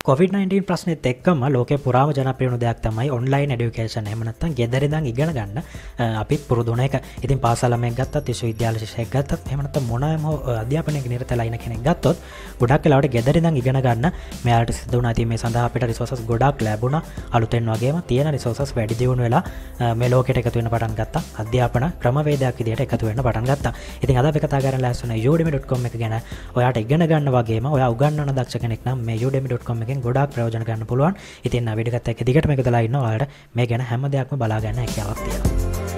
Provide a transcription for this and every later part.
COVID-19 ප්‍රශ්නෙත් එක්කම ලෝකේ පුරාම ජනප්‍රිය වුණු දෙයක් තමයි ඔන්ලයින් එඩියුකේෂන්. එහෙම නැත්නම් ගෙදර ඉඳන් ඉගෙන ගන්න අපිත් පුරුදු වෙන එක. ඉතින් පාසල් ළමයෙක් ගත්තත්, විශ්වවිද්‍යාල ශිෂ්‍යයෙක් ගත්තත්, එහෙම නැත්නම් මොනම අධ්‍යාපනයක නිරතලා ඉන්න කෙනෙක් ගත්තොත් ගොඩක් වෙලාවට ගෙදර ඉඳන් ඉගෙන ගන්න මෙයාලට සිද්ධ වුණා. ඉතින් මේ සඳහා අපිට රිසෝසස් ගොඩක් ලැබුණා. අලුතෙන් වගේම තියෙන රිසෝසස් වැඩි දියුණු වෙලා මේ ලෝකෙට එකතු වෙන්න පටන් ගත්තා. අධ්‍යාපන ක්‍රමවේදයක් විදිහට එකතු වෙන්න පටන් ගත්තා. ඉතින් අද අපි කතා කරන්න ලෑස්ති වෙන udemy.com එක ගැන. ඔයාට ඉගෙන ගන්න වගේම ඔයා උගන්වන දක්ෂ කෙනෙක් නම් මේ udemy.com එකෙන් ගොඩාක් ප්‍රයෝජන ගන්න පුළුවන්. ඉතින් වීඩියෝ එකත් එක්ක දිගටම එකතුලා ඉන්න ඔයාලට මේ ගැන හැම දෙයක්ම බලා ගන්න හැකියාවක් තියෙනවා.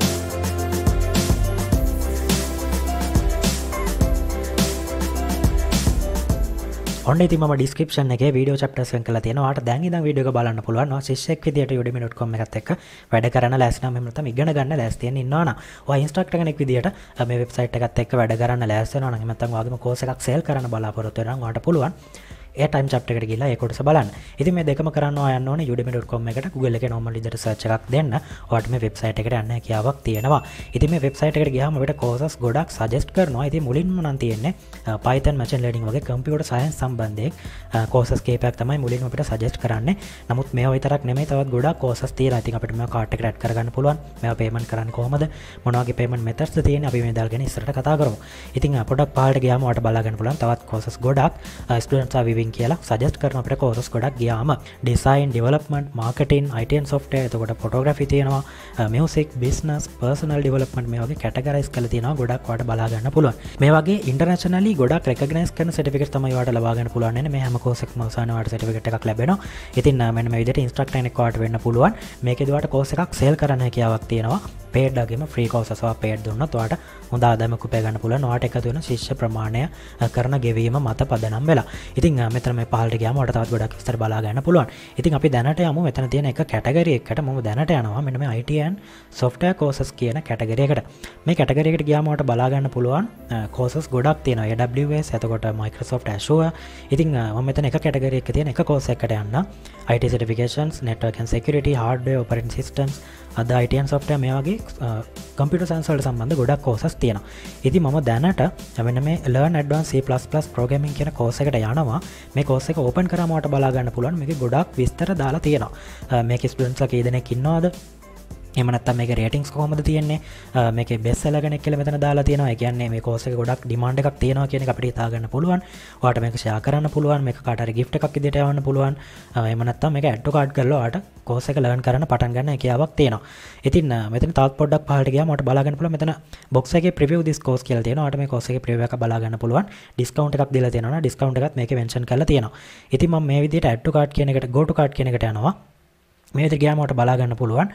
ඔන්න ඉතින් මම ඩිස්ක්‍රිප්ෂන් එකේ වීඩියෝ චැප්ටර්ස් වෙන් කරලා තියෙනවා. ඔයාලට දැන් ඉඳන් වීඩියෝ එක බලන්න පුළුවන්. ඔයා ශිෂ්‍යෙක් විදියට udemy.com එකත් එක්ක වැඩ කරන්න ලෑස්ති නම් එහෙම නැත්නම් ඉගෙන ගන්න ලෑස්ති වෙන්න ඉන්නවා නම් ඔයා ඉන්ස්ට්‍රක්ටර් කෙනෙක් විදියට මේ වෙබ්සයිට් එකත් එක්ක වැඩ කරන්න ලෑස්ති වෙනවා නම් එහෙම නැත්නම් ඔයාගේම කෝස් එකක් සේල් කරන්න බලාපොරොත්තු වෙනවා නම් ඔයාලට පුළුවන් ඒ ටයිම් චැප්ටර් එකට ගිහලා ඒ කොටස බලන්න. ඉතින් මේ දෙකම කරන්න යන්න ඕනේ udemy.com එකට Google එකේ normal විදිහට search එකක් දෙන්න. ඔයාලට මේ වෙබ්සයිට් එකට යන්න හැකියාවක් තියෙනවා. ඉතින් මේ වෙබ්සයිට් එකට ගියාම අපිට courses ගොඩක් suggest කරනවා. ඉතින් මුලින්ම නම් තියෙන්නේ Python machine learning වගේ computer science සම්බන්ධයෙන් courses කීපයක් තමයි මුලින්ම අපිට suggest කරන්නේ. නමුත් මේවා විතරක් නෙමෙයි තවත් ගොඩක් courses තියෙනවා. ඉතින් අපිට මේවා cart එකට add කරගන්න පුළුවන්. මේවා payment කරන්නේ කොහොමද? මොන වගේ payment methods ද තියෙන්නේ? අපි මේ දාගෙන ඉස්සරහට කතා කරමු. ඉතින් පොඩක් පහළට ගියාම ඔයාලට බලා ගන්න පුළුවන් තවත් courses ගොඩක් students are viewing කියලා suggest අපිට courses ගොඩක් ගියාම design, development, marketing, IT and software, එතකොට photography තියෙනවා, music, business, personal development මේ වගේ categorize කරලා තියෙනවා. ගොඩක් ඔයාලට බලා ගන්න පුළුවන්. මේ වගේ internationally ගොඩක් recognize කරන certificates තමයි ඔයාලට ලබා ගන්න පුළුවන්. මේ හැම course එකක්ම අවසානයේ ඔයාලට certificate එකක් ලැබෙනවා. ඉතින් මෙන්න මේ විදිහට instructor කෙනෙක් ඔයාලට වෙන්න පුළුවන්. මේකේදී ඔයාලට course එකක් sell කරන්න හැකියාවක් තියෙනවා. paid වගේම free courses ඔයා paid දුන්නොත් ඔයාලට හොඳ ආදායමක් උපය ගන්න පුළුවන්. ඔයාලට එකතු වෙන ශිෂ්‍ය ප්‍රමාණය කරන ගෙවීම මත පදනම් වෙලා. ඉතින් මෙතන මේ පහළට ගියාම ඔයාලට තවත් ගොඩක් විස්තර බලා ගන්න පුළුවන්. ඉතින් අපි දැනට යමු මෙතන තියෙන එක කැටගරි එකකට. මම දැනට යනවා මෙන්න මේ IT and software courses කියන කැටගරි එකට. මේ කැටගරි එකට ගියාම ඔයාලට බලා ගන්න පුළුවන් courses ගොඩක් තියෙනවා. AWS, එතකොට Microsoft Azure. ඉතින් මම මෙතන එක කැටගරි එකක තියෙන එක course එකකට යන්න. IT certifications, network and security, hardware, operating systems, අද IT and software මේ වගේ computer science වලට සම්බන්ධ ගොඩක් courses තියෙනවා. ඉතින් මම දැනට මෙන්න මේ learn advanced C++ programming කියන course එකට යනවා. මේ course එක open කරාම ඔයාලට බලා ගන්න පුළුවන් මේකේ ගොඩක් විස්තර දාලා තියෙනවා. මේකේ students ලා කී දෙනෙක් ඉන්නවද? එහෙම නැත්නම් මේකේ රේටින්ග්ස් කොහොමද තියෙන්නේ? මේකේ බෙස්ට් සෙලර් කෙනෙක් කියලා මෙතන දාලා තියෙනවා. ඒ කියන්නේ මේ course එකේ ගොඩක් demand එකක් තියෙනවා කියන එක අපිට හිතා ගන්න පුළුවන්. ඔයාලට මේක share කරන්න පුළුවන්. මේක කාට හරි gift එකක් විදිහට යවන්න පුළුවන්. එහෙම නැත්නම් මේක add to cart කරලා ඔයාලට course එක learn කරන්න පටන් ගන්න හැකියාවක් තියෙනවා. ඉතින් මෙතන තවත් පොඩ්ඩක් පහළට ගියාම ඔයාලට බලා ගන්න පුළුවන් මෙතන box එකේ preview this course කියලා තියෙනවා. ඔයාලට මේ course එකේ preview එක බලා ගන්න පුළුවන්. discount එකක් දීලා තියෙනවා නේ. discount එකත් මේකේ mention කරලා තියෙනවා. ඉතින් මම මේ විදිහට add to cart කියන එකට go to cart කියන එකට යනවා. මේ විදිහට ගියාම ඔයාලට බලා ගන්න පුළුවන්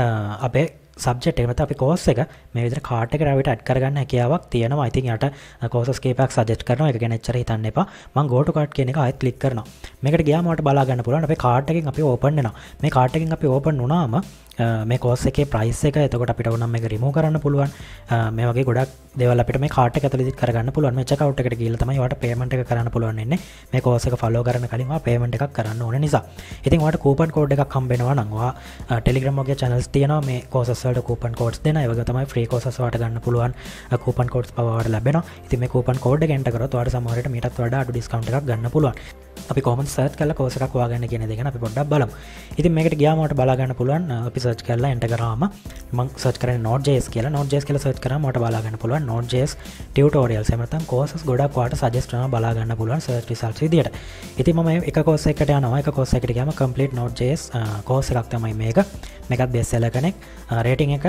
අපේ සබ්ජෙක්ට් එක නැත්නම් අපි කෝස් එක මේ විදිහට කාට් එකට අපිට ඇඩ් කරගන්න හැකියාවක් තියෙනවා. ඉතින් යට කෝසස් කීපයක් සජෙස්ට් කරනවා. ඒක ගැන එච්චර හිතන්න එපා. මම go to cart කියන එක ආයෙත් ක්ලික් කරනවා. මේකට ගියාම ඔයාලට බලා ගන්න පුළුවන් අපේ කාට් එකෙන් අපි ඕපන් වෙනවා. මේ කාට් එකෙන් අපි ඕපන් වුණාම මේ කෝස් එකේ ප්‍රයිස් එක එතකොට අපිට ඕනම් මේක රිමූව් කරන්න පුළුවන්. මේ වගේ ගොඩක් දේවල් අපිට මේ කාට් එක ඇතුළේ කරගන්න පුළුවන්. මේ චෙක් අවුට් එකට ගිහලා තමයි ඔයාලට පේමන්ට් එක කරන්න පුළුවන් වෙන්නේ. මේ කෝස් එක ෆලෝ කරන කලින් ඔයා පේමන්ට් එකක් කරන්න ඕන නිසා. ඉතින් ඔයාලට කූපන් කෝඩ් එකක් හම්බ වෙනවා නම් ඔයා Telegram වගේ channels තියෙනවා මේ කෝසස් වලට කූපන් කෝඩ්ස් දෙන. ඒ වගේ තමයි free courses ඔයාලට ගන්න පුළුවන් කූපන් කෝඩ්ස් පව ඔයාලට ලැබෙනවා. ඉතින් මේ කූපන් කෝඩ් එක එන්ටර් කරොත් ඔයාලට සමහර විට මීටත් වඩා අඩු ඩිස්කවුන්ට් එකක් ගන්න පුළුවන්. අපි කොහොමද සර්ච් කරලා course එකක් හොයාගන්න කියන දේ ගැන අපි පොඩ්ඩක් බලමු. ඉතින් මේකට ගියාම ඔයාලට බලා ගන්න පුළුවන් අපි සර්ච් කරලා එන්ටර් කරාම මම සර්ච් කරන්නේ Node.js කියලා. Node.js කියලා සර්ච් කරාම ඔයාලට බලා ගන්න පුළුවන් Node.js tutorials. එහෙම නැත්නම් courses ගොඩක් ඔයාලට suggest කරනවා බලා ගන්න පුළුවන් search results විදියට. ඉතින් මම එක course එකකට යනවා. එක course එකකට ගියාම complete Node.js course එකක් තමයි මේක. මේකත් best seller කෙනෙක්. rating එක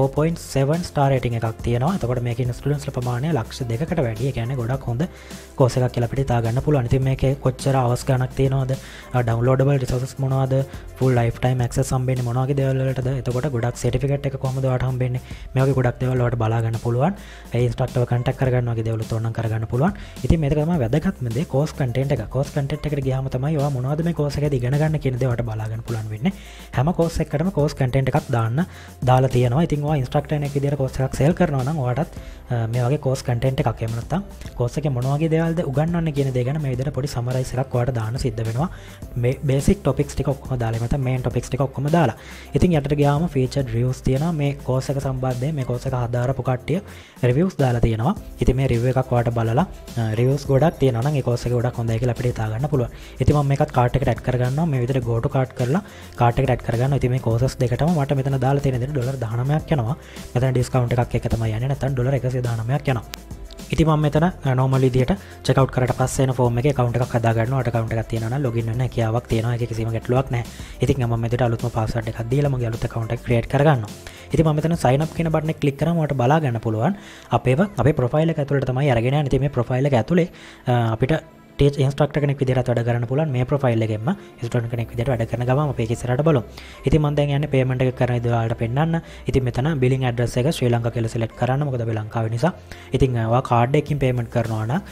4.7 star rating එකක් තියෙනවා. එතකොට මේකේ students ලා ප්‍රමාණය ලක්ෂ 2කට වැඩි. ඒ කියන්නේ ගොඩක් හොඳ course එකක් කියලා අපිට හිතා ගන්න පුළුවන්. ඉතින් මේකේ කොච්චර hours ගණක් තියෙනවද? downloadable resources මොනවද? full lifetime access හම්බෙන්නේ මොන වගේ දේවල් වලටද? එතකොට ගොඩක් certificate එක කොහොමද ඔයාලට හම්බෙන්නේ? මේ වගේ ගොඩක් දේවල් ඔයාලට බලා ගන්න පුළුවන්. ඒ instructor contact කරගන්න වගේ දේවල් උතෝරනම් කරගන්න පුළුවන්. ඉතින් මේක තමයි වැදගත්ම දේ course content එක. course content එකට ගියාම තමයි ඔයා මොනවද මේ course එකේදී ඉගෙන ගන්න කියන දේ ඔයාලට බලා ගන්න පුළුවන් වෙන්නේ. හැම course එකකටම course content එකක් දාලා තියෙනවා. ඉතින් ඔයා instructor කෙනෙක් විදියට course එකක් sell කරනවා නම් ඔයාටත් මේ වගේ course content එකක් එහෙම නැත්නම් course එකේ මොන වගේ දේවල්ද උගන්වන්නේ කියන දේ ගැන මේ විදියට පොඩි summarize එකක් ඔයාලට දාන්න සිද්ධ වෙනවා. මේ basic topics ටික ඔක්කොම දාලා නැත්නම් main topics ටික ඔක්කොම දාලා. ඉතින් යටට ගියාම ෆීචර්ඩ් රිව්ස් තියෙනවා මේ කෝස් එක සම්බන්ධයෙන් මේ කෝස් එක හදාරපු කට්ටිය රිව්ස් දාලා තියෙනවා. ඉතින් මේ රිව් එකක් ඔයාලට බලලා රිව්ස් ගොඩක් තියෙනවා නම් ඒ කෝස් එක ගොඩක් හොඳයි කියලා අපිට හිතා ගන්න පුළුවන්. ඉතින් මම මේකත් කාර්ට් එකට ඇඩ් කරගන්නවා. මේ විදිහට go to cart කරලා කාර්ට් එකට ඇඩ් කරගන්නවා. ඉතින් මේ කෝසස් දෙකටම මට මෙතන දාලා තියෙන විදිහට $19ක් යනවා. මෙතන ඩිස්කවුන්ට් එකක් එක තමයි යන්නේ. නැත්නම් $119ක් යනවා. ඉතින් මම මෙතන normal විදිහට check out කරලා පස්සේ එන form එකේ account එකක් හදා ගන්නවා. account එකක් තියෙනවා නම් login වෙන්න හැකියාවක් තියෙනවා. ඒකේ කිසිම ගැටලුවක් නැහැ. ඉතින් මම මෙතන අලුත්ම password එකක් දීලා මගේ අලුත් account එක create කරගන්නවා. ඉතින් මම මෙතන sign up කියන button එක click කරාම ඔයාලට බලා ගන්න පුළුවන්. අපේ profile එක ඇතුළට තමයි අරගෙන යන්නේ. ඉතින් මේ profile එක ඇතුලේ අපිට ටීච් ඉන්ස්ට්‍රක්ටර් කෙනෙක් විදිහට වැඩ කරන්න පුළුවන්. මේ ප්‍රොෆයිල් එකෙන්ම ස්ටුඩන්ට් කෙනෙක් විදිහට වැඩ කරන ගමන් අපි ඒක ඉස්සරහට බලමු. ඉතින් මම දැන් යන්නේ පේමන්ට් එක කරන විදිහ ඔයාලට පෙන්නන්න. ඉතින් මෙතන බිලින් ඇඩ්‍රස් එක ශ්‍රී ලංකා කියලා සිලෙක්ට් කරන්න. මොකද අපි ලංකාවේ නිසා. ඉතින් ඔයා කාඩ් එකකින් පේමන්ට් කරනවා නම්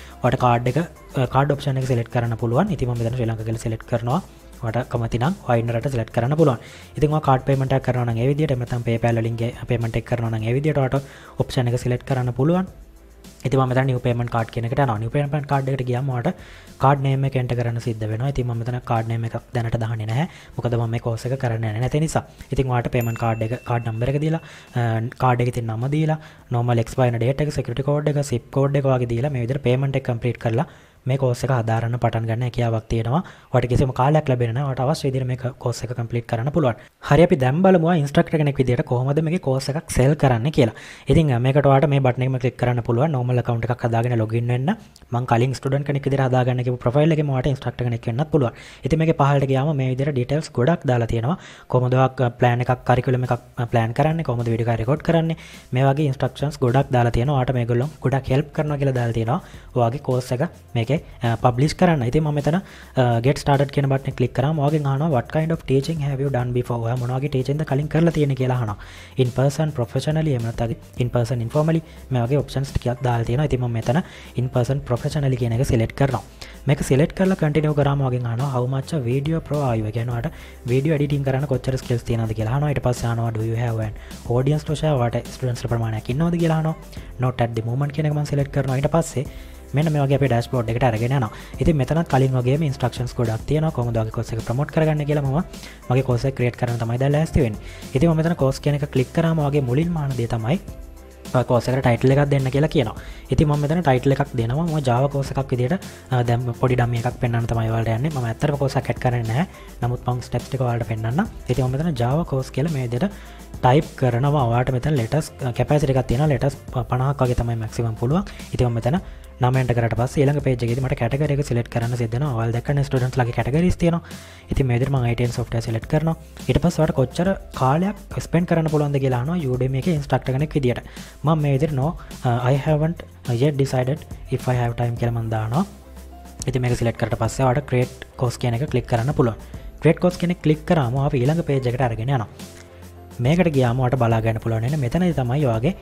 ඔයාලට කාඩ් ඔප්ෂන් එක සිලෙක්ට් කරන්න පුළුවන්. ඉතින් මම මෙතන ශ්‍රී ලංකා කියලා සිලෙක්ට් කරනවා. ඔයාලට කැමති නම් වයින් රට සිලෙක්ට් කරන්න පුළුවන්. ඉතින් ඔයා කාඩ් පේමන්ට් එකක් කරනවා නම් ඒ විදිහට නැත්නම් PayPal වලින් පේමන්ට් එක කරනවා නම් ඒ විදිහට ඔයාලට ඔප්ෂන් එක සිලෙක්ට් කරන්න පුළුවන්. ඉතින් මම මෙතන new payment card කියන එකට යනවා. new payment card එකට ගියාම ඔයාලට card name එක enter කරන්න සිද්ධ වෙනවා. ඉතින් මම මෙතන card name එකක් දැනට දාන්නේ නැහැ. මොකද මම මේ course එක කරන්න යන්නේ නැති නිසා. ඉතින් ඔයාලට payment card එක card number එක දීලා card එකේ තියෙන නම දීලා normal expire date එක security code එක zip code එක වගේ දීලා මේ විදිහට payment එක complete කරලා මේ course එක හදාරන්න පටන් ගන්න හැකියාවක් තියෙනවා. ඔයාලට කිසිම කාලයක් ලැබෙන්නේ නැහැ. ඔයාලට අවශ්‍ය විදිහට මේ course එක complete කරන්න පුළුවන්. හරි අපි දැන් බලමු instructor කෙනෙක් විදිහට කොහොමද මේකේ course එකක් sell කරන්න කියලා. ඉතින් මේකට ඔයාලට මේ button එකම click කරන්න පුළුවන්. normal account එකක් හදාගෙන login වෙන්න. මම කලින් student කෙනෙක් විදිහට හදාගන්න කියපු profile එකේම ඔයාලට instructor කෙනෙක් වෙන්නත් පුළුවන්. ඉතින් මේකේ පහළට ගියාම මේ විදිහට details ගොඩක් දාලා තියෙනවා. කොහොමද ඔයා plan එකක් curriculum එකක් plan කරන්නේ, කොහොමද video එක record කරන්නේ. මේ වගේ instructions ගොඩක් දාලා තියෙනවා. ඔයාලට මේගොල්ලෝ ගොඩක් help කරනවා කියලා දාලා තියෙනවා. ඔයාගේ course එක මේකේ publish කරන්න. ඉතින් මම මෙතන get started කියන button එක click කරාම ඔයාගෙන් අහනවා what kind of teaching have you done before? ඔයා මොන වගේ teaching ද කලින් කරලා තියෙන්නේ කියලා අහනවා. in person professionally එහෙම නැත්නම් in person informally මේ වගේ options ටිකක් දාලා තියෙනවා. ඉතින් මම මෙතන in person professionally කියන එක select කරනවා. මේක select කරලා continue කරාම ඔයාගෙන් අහනවා how much a video pro are you? කියන්නේ ඔයාට video editing කරන්න කොච්චර skills තියෙනවද කියලා අහනවා. ඊට පස්සේ අහනවා do you have an audience to share? ඔයාට students ප්‍රමාණයක් ඉන්නවද කියලා අහනවා. not at the moment කියන එක මම select කරනවා. ඊට පස්සේ මෙන්න මේ වගේ අපේ ඩෑෂ්බෝඩ් එකට අරගෙන යනවා. ඉතින් මෙතනත් කලින් වගේම ඉන්ස්ට්‍රක්ෂන්ස් ගොඩක් තියෙනවා කොහොමද ඔයාගේ course එක ප්‍රොමෝට් කරගන්න කියලා මම මගේ course එක ක්‍රියේට් කරන්න තමයි දැන් ලෑස්ති වෙන්නේ. ඉතින් මම මෙතන course කියන එක ක්ලික් කරාම ඔයාගේ මුලින්ම ආන දේ තමයි ඔය course එකට title එකක් දෙන්න කියලා කියනවා. ඉතින් මම මෙතන title එකක් දෙනවා. මම Java course එකක් විදිහට දැන් පොඩි ඩම්මි එකක් පෙන්වන්න තමයි ඔයාලට යන්නේ. මම ඇත්තටම course එකක් ඇඩ් කරන්නේ නැහැ. නමුත් මම steps ටික ඔයාලට පෙන්වන්නම්. ඉතින් මම මෙතන Java course කියලා මේ විදිහට type කරනවා. ඔයාලට මෙතන letters capacity එකක් තියෙනවා. letters 50ක් වගේ තමයි maximum පුළුවන්. ඉතින් මම මෙතන නම එන්ටර් කරලා පස්සේ ඊළඟ page එකේදී මට category එක select කරන්න සිද්ධ වෙනවා. ඔයාලා දැක්කනේ students ලාගේ categories තියෙනවා. ඉතින් මේ විදිහට මම ITN software select කරනවා. ඊට පස්සේ ඔයාලට කොච්චර කාලයක් spend කරන්න පුළුවන්ද කියලා අහනවා Udemy එකේ instructor කෙනෙක් විදියට. මම මේ විදිහට no I haven't yet decided if I have time කියලා මම දානවා. ඉතින් මේක select කරලා පස්සේ ඔයාලට create course කියන එක click කරන්න පුළුවන්. create course කියන එක click කරාම අපි ඊළඟ page එකට අරගෙන යනවා. මේකට ගියාම ඔයාලට බලා ගන්න පුළුවන් වෙන මෙතනදී තමයි ඔයාගේ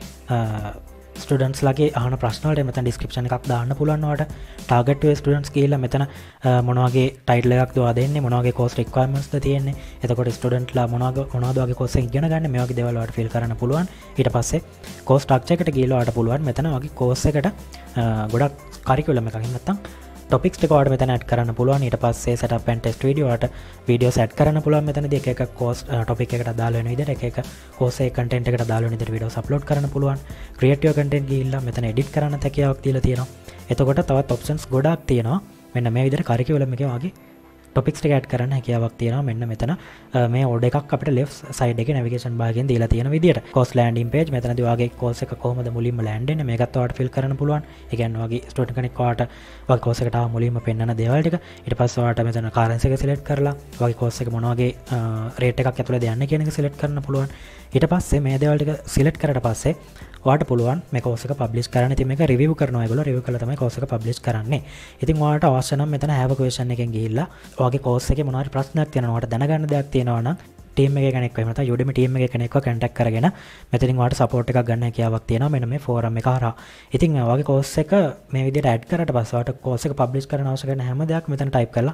ස්ටඩන්ස් ලගේ ආන ප්‍රශ්නවලට මෙතන ඩිස්ක්‍රිප්ෂන් එකක් දාන්න පුළුවන් ඔයාලට ටාගට් ස්ටඩන්ස් කියලා මෙතන මොනවගේ ටයිටල් එකක් දවා දෙන්නේ මොනවගේ කෝස් රික්වයර්මන්ට්ස්ද තියෙන්නේ එතකොට ස්ටඩන්ට්ලා මොනවද වගේ කෝස් එක ඉගෙන ගන්න මේ වගේ දේවල් වලට ෆිල් කරන්න පුළුවන් ඊට පස්සේ කෝස් ස්ට්‍රක්චර් එකට ගිහලා ඔයාලට පුළුවන් මෙතන වගේ කෝස් එකට ගොඩක් කරිකුලම් එකක් නැත්තම් टॉपिक्स टिक वाट मेतन ऐड करना පුළුවන් ඊට පස්සේ setup and test video වලට videos add කරන්න පුළුවන් මෙතනදී එක එක course topic එකකට දාලා වෙන විදිහට එක එක course එකේ content එකට දාලා වෙන විදිහට videos upload කරන්න පුළුවන් create your content ගිහිල්ලා මෙතන edit කරන්න හැකියාවක් දීලා තියෙනවා එතකොට තවත් options ගොඩාක් තියෙනවා මෙන්න මේ විදිහට curriculum එකේ වගේ topics ටික add කරන්න හැකියාවක් තියෙනවා මෙන්න මෙතන මේ order එකක් අපිට left side එකේ navigation bar එකෙන් දීලා තියෙන විදිහට course landing page මෙතනදී ඔයාගේ course එක කොහොමද මුලින්ම land වෙන්නේ මේකත් ඔයාලට fill කරන්න පුළුවන් ඒ කියන්නේ ඔයාගේ student කෙනෙක් ඔයාලට ඔයාගේ course එකට ආව මුලින්ම පෙන්නන දේවල් ටික ඊට පස්සේ ඔයාලට මෙතන currency එක select කරලා ඔයාගේ course එක මොන වගේ rate එකක් ඇතුළේද යන්නේ කියන එක select කරන්න පුළුවන් ඊට පස්සේ මේ දේවල් ටික select කරලා පස්සේ ඔයාලට පුළුවන් මේ course එක publish කරන්න. ඉතින් මේක review කරනවා ඒගොල්ලෝ review කරලා තමයි course එක publish කරන්නේ. ඉතින් ඔයාලට අවශ්‍ය නම් මෙතන have a question එකෙන් ගිහිල්ලා ඔයාගේ course එකේ මොනවා හරි ප්‍රශ්නයක් තියෙනවා ඔයාලට දැනගන්න දෙයක් තියෙනවා නම් team එකේ කෙනෙක් වෙයි නැත්නම් Udemy team එකේ කෙනෙක්ව contact කරගෙන මෙතනින් ඔයාලට support එකක් ගන්න හැකියාවක් තියෙනවා මෙන්න මේ forum එක හරහා. ඉතින් ඔයාගේ course එක මේ විදිහට add කරලා පස්සේ ඔයාලට course එක publish කරන්න අවශ්‍ය කරන හැම දෙයක්ම මෙතන type කරලා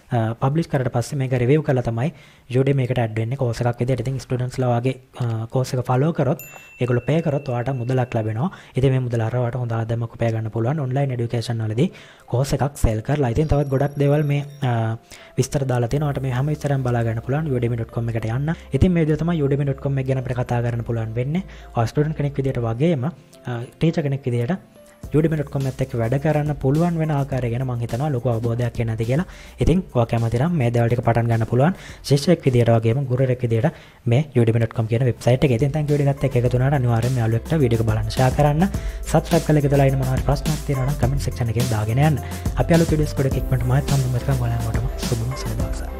පබ්ලිෂ් කරලා පස්සේ මේක රිවිව් කරලා තමයි Udemy එකට ඇඩ් වෙන්නේ කෝස් එකක් විදියට. ඉතින් ස්ටුඩන්ට්ස්ලා වගේ කෝස් එක ෆලෝ කරොත් ඒගොල්ලෝ පේ කරොත් ඔයාට මුදලක් ලැබෙනවා. ඉතින් මේ මුදල අර ඔයාට හොඳ ආදායමක් උපය ගන්න පුළුවන් ඔන්ලයින් এডুকেෂන් වලදී කෝස් එකක් සෙල් කරලා. ඉතින් තවත් ගොඩක් දේවල් මේ විස්තර දාලා තියෙනවා. ඔයාට මේ හැම විස්තරයක්ම බලා ගන්න පුළුවන් udemy.com එකට යන්න. ඉතින් මේ විදිහට තමයි udemy.com එක ගැන අපිට කතා කරන්න පුළුවන් වෙන්නේ. ඔයා ස්ටුඩන්ට් කෙනෙක් විදියට වගේම ටීචර් කෙනෙක් විදියට udemy.com එකත් එක්ක වැඩ කරන්න පුළුවන් වෙන ආකාරය ගැන මම හිතනවා ලොකු අවබෝධයක් එන්න ඇති කියලා. ඉතින් ඔයා කැමති නම් මේ දේවල් ටික පටන් ගන්න පුළුවන් ශිෂ්‍යයෙක් විදියට වගේම ගුරුවරයෙක් විදියට මේ udemy.com කියන වෙබ්සයිට් එකේ. ඉතින් thank you වීඩියෝ එකත් එක්ක එකතු වුණාට අනිවාර්යෙන්ම යාළුවෙක්ට වීඩියෝ එක බලන්න ෂෙයා කරන්න. subscribe කරලා ඉඳලා ඉන්න මොනවාරි ප්‍රශ්නක් තියෙනවා නම් comment section එකෙන් දාගෙන යන්න. අපි අලුත් වීඩියෝස් ගොඩක් ඉක්මනට මාත් සම්බන්ධ කරගන්න බලන්න. සුබම සුබ දවසක්.